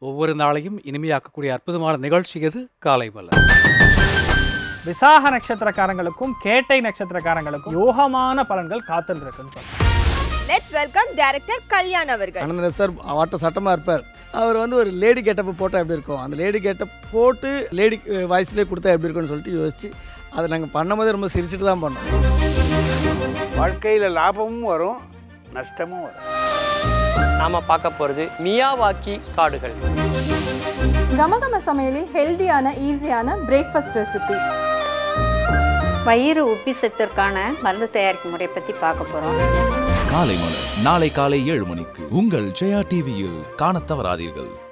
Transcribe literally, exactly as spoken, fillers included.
ஒவ்வொரு நாளையும் இனிமையாக்கக்கூடிய அற்புதமான நிகழ்ச்சி இது காலை மலர். விசாக நட்சத்திரக்காரங்களுக்கும் கேட்டை நட்சத்திரக்காரங்களுக்கும் யோகமான பலன்கள் காத்துட்டு இருக்குன்னு சொல்றாங்க. லெட்ஸ் வெல்கம் டைரக்டர் கல்யாண் அவர்கள். அனந்தன் சார் வாட்ட சட்டமாக இருப்பார். அவர் வந்து ஒரு லேடி கெட்டப் போட்டால் எப்படி இருக்கும், அந்த லேடி கெட்டப் போட்டு லேடி வாய்ஸ்லேயே கொடுத்தா எப்படி இருக்கும்னு சொல்லிட்டு யோசிச்சு அதை நாங்கள் பண்ணும்போது ரொம்ப சிரிச்சுட்டு தான் பண்ணோம். வாழ்க்கையில் லாபமும் வரும் நஷ்டமும் வரும். நாம பார்க்க போகிறது மியாவாக்கி காடுகள். கமகம சமையலில் ஹெல்தியான ஈஸியான பிரேக்ஃபாஸ்ட் ரெசிபி. வயிறு உப்பிசத்திற்கான மருந்து தயாரிக்கும் முறை பற்றி பார்க்க போகிறோம். காலை மலர் நாளை காலை ஏழு மணிக்கு உங்கள் ஜெயா டிவியில் காணத் தவறாதீர்கள்.